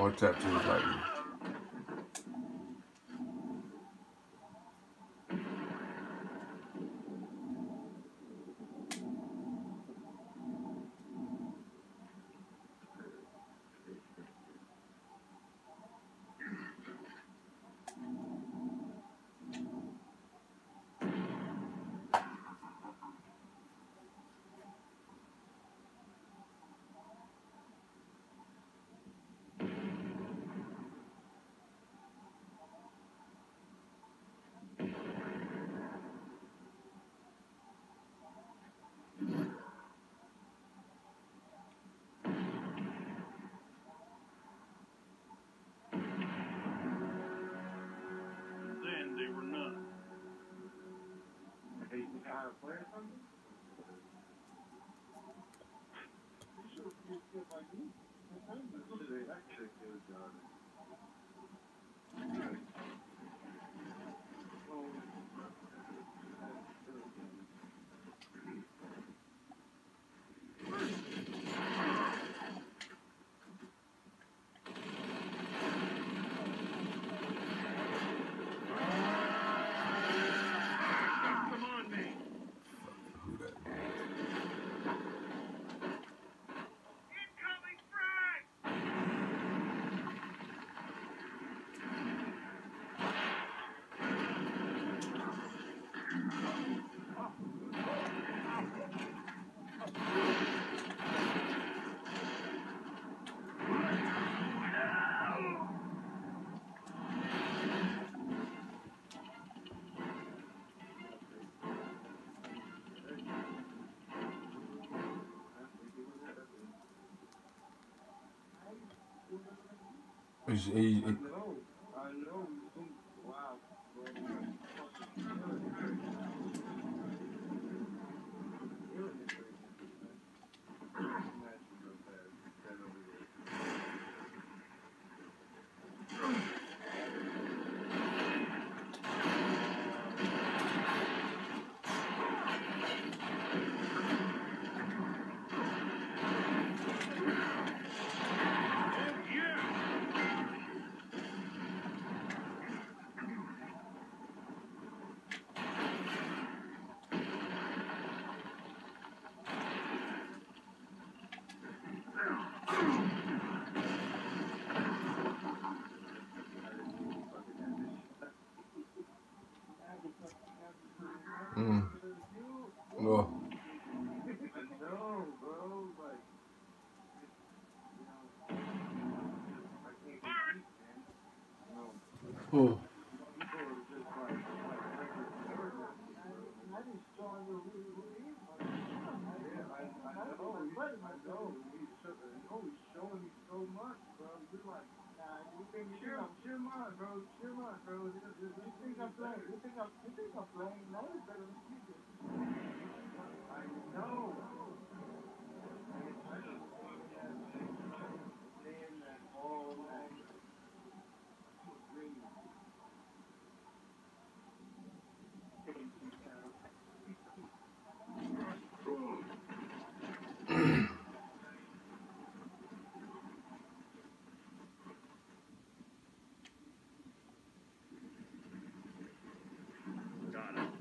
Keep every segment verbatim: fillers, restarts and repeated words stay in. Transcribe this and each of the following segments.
Or tap to the Titan. Then they were none. Hey, you know how to play or something? You should have used it like me. That chick is, uh... Come on, man. Who that? Incoming frag! He's, he, he, I know. I know. Wow. mm, no. No, bro. Like, you know, I can't compete, man. No. Oh. People are just like, like, yeah, I, I know, he, I know, he's, show, no, he's showing me so much, bro. You're like, nah, you think, chill, chill mine, bro, chill mine, bro. You think I'm playing, you think I'm, you think I'm playing, no, it's better than you do. I know. I just want to saying that all that. I agree. Got it.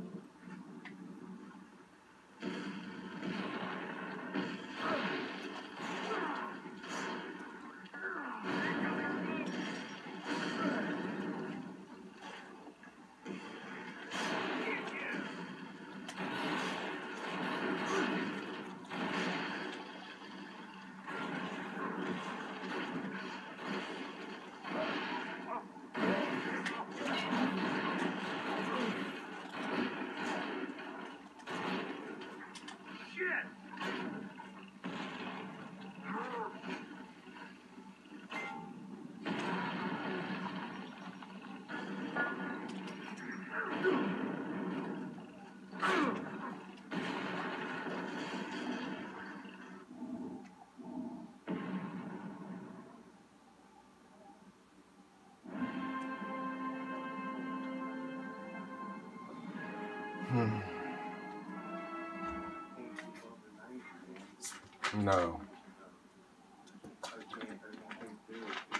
Hmm. No. I can't, I can't do it.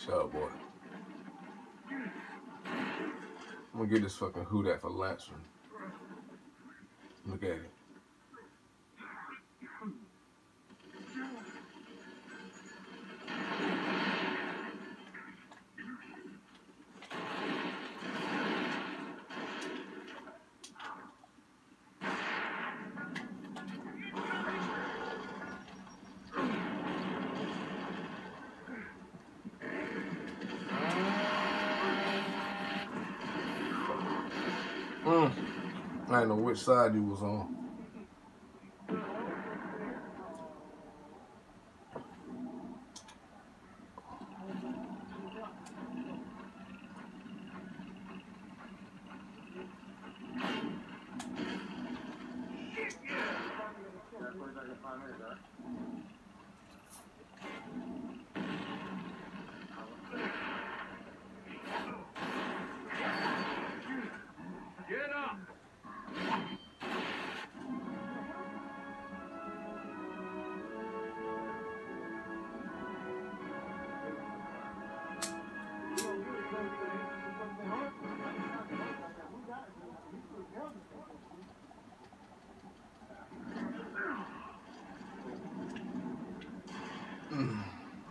Shut up, boy. I'm gonna get this fucking who that for Lancer. Look at it. Mm. I didn't know which side you was on. Get up! Mm.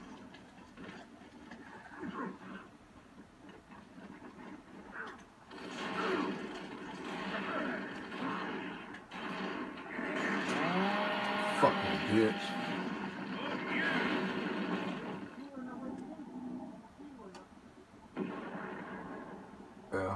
Fucking bitch. Yeah.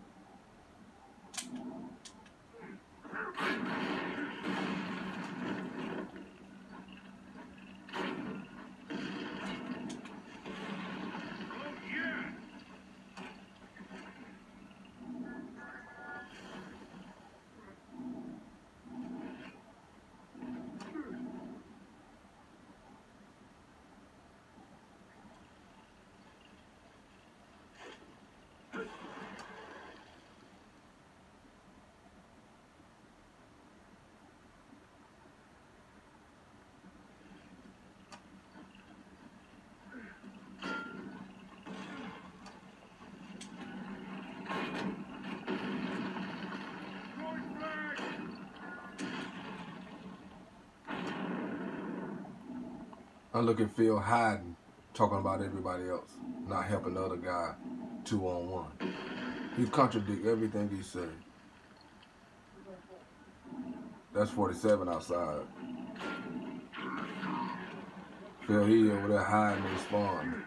I look at Phil hiding, talking about everybody else, not helping the other guy two on one. He contradict everything he said. That's forty-seven outside. Phil, he over there hiding and spawn.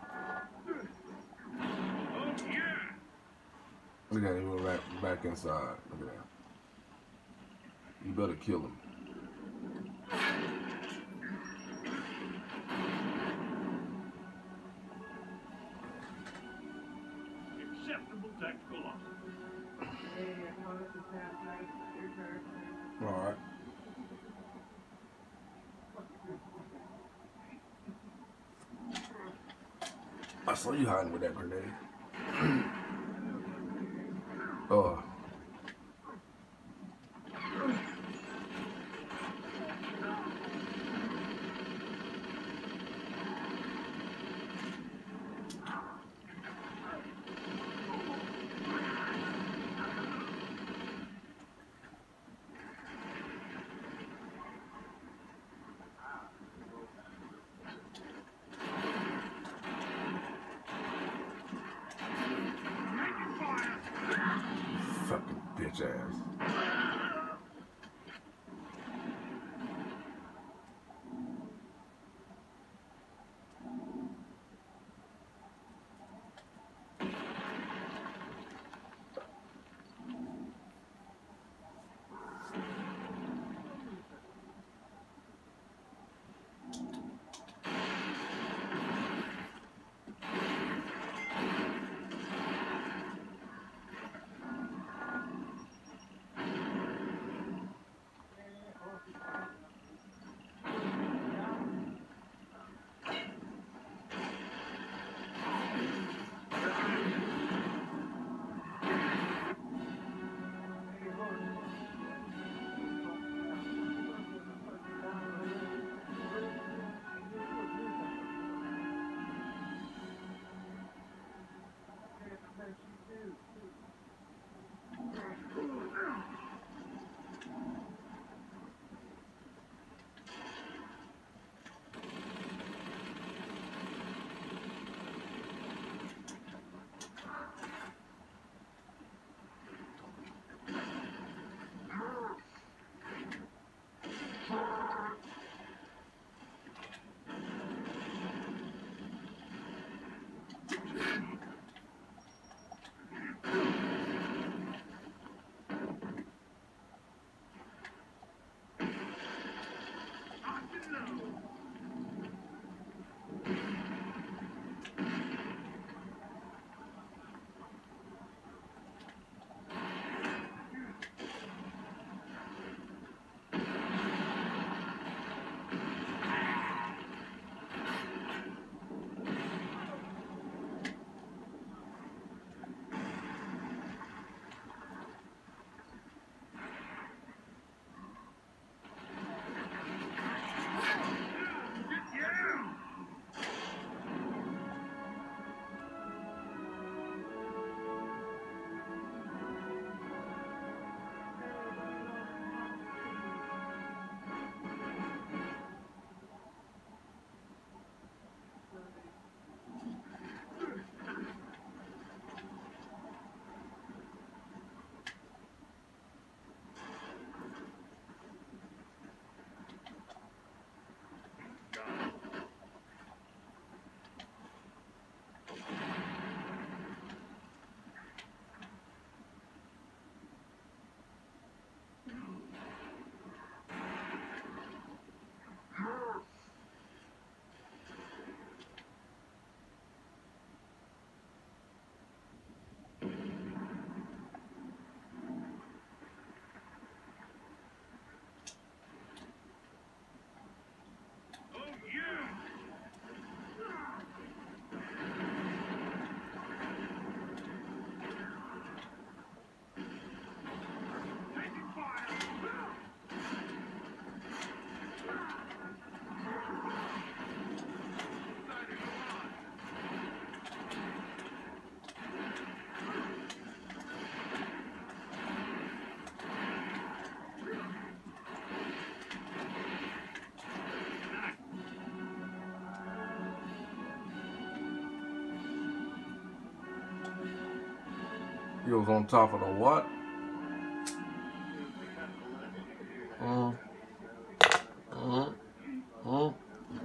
Look at him, he went back, back inside. Look at that. You better kill him. Acceptable tactical loss. All right. I saw you hiding with that grenade. Oh. Fucking bitch ass. that she too. He was on top of the what? Mm. Mm. Mm.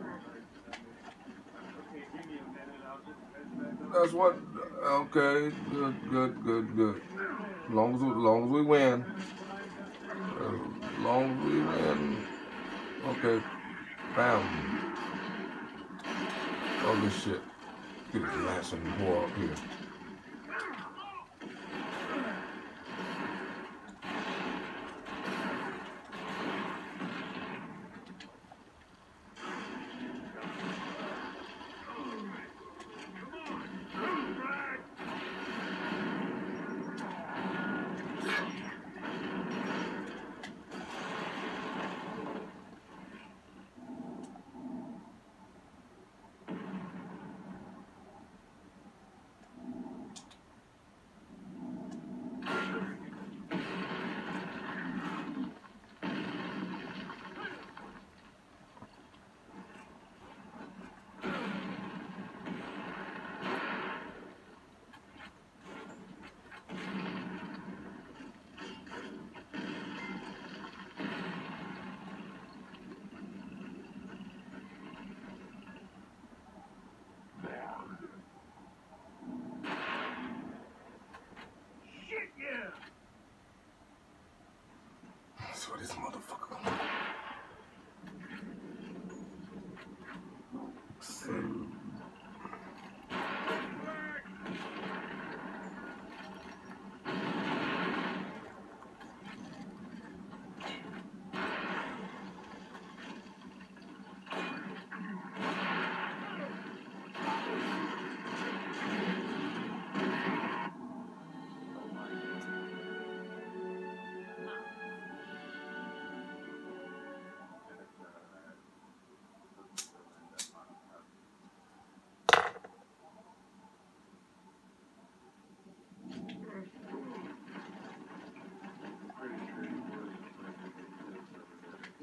That's what. Okay, good, good, good, good. As long as, as long as we win. As long as we win. Okay. Bam. Oh, this shit. Get his ass and pour up here. That's what this motherfucker gonna do.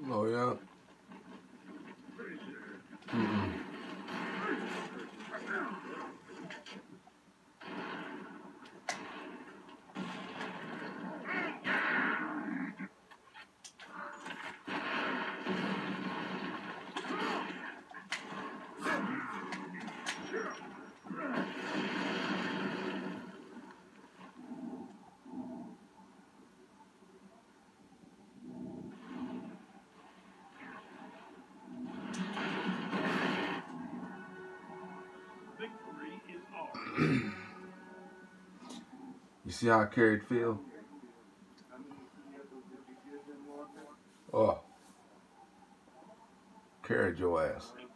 Oh yeah. Mm-mm. You see how I carried Phil? Oh, carried your ass.